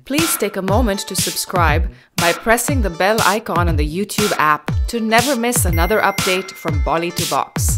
Please take a moment to subscribe by pressing the bell icon on the YouTube app to never miss another update from Bolly to Box.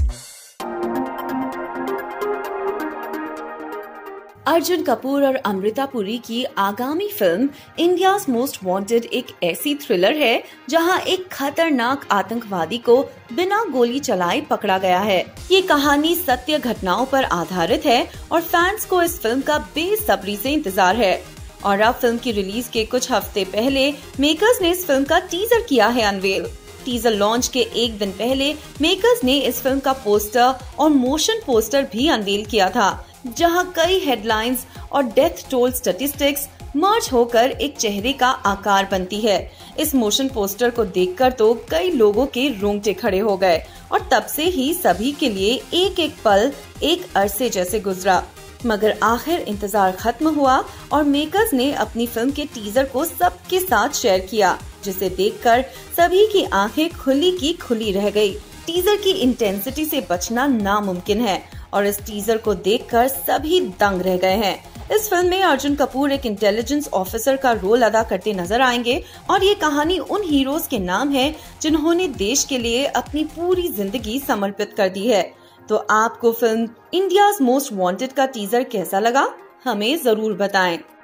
Arjun Kapoor और अमृता पुरी की आगामी film India's most wanted एक ऐसी thriller है जहां एक खतरनाक आतंकवादी को बिना गोली चलाए पकड़ा गया है। ये कहानी सत्य घटनाओं पर आधारित है और फैंस को इस फिल्म का बेसब्री से इंतजार है। और अब फिल्म की रिलीज के कुछ हफ्ते पहले मेकर्स ने इस फिल्म का टीजर किया है अनवेल। टीजर लॉन्च के एक दिन पहले मेकर्स ने इस फिल्म का पोस्टर और मोशन पोस्टर भी अनवेल किया था, जहां कई हेडलाइंस और डेथ टोल स्टैटिस्टिक्स मर्ज होकर एक चेहरे का आकार बनती है। इस मोशन पोस्टर को देखकर तो कई लोगों के रोंगटे खड़े हो गए और तब से ही सभी के लिए एक एक पल एक अरसे जैसे गुजरा। मगर आखिर इंतजार खत्म हुआ और मेकर्स ने अपनी फिल्म के टीजर को सबके साथ शेयर किया, जिसे देखकर सभी की आंखें खुली की खुली रह गई। टीजर की इंटेंसिटी से बचना नामुमकिन है और इस टीजर को देखकर सभी दंग रह गए हैं। इस फिल्म में अर्जुन कपूर एक इंटेलिजेंस ऑफिसर का रोल अदा करते नजर आएंगे और ये कहानी उन हीरोज के नाम है जिन्होंने देश के लिए अपनी पूरी जिंदगी समर्पित कर दी है। तो आपको फिल्म इंडियाज मोस्ट वांटेड का टीजर कैसा लगा, हमें जरूर बताएं।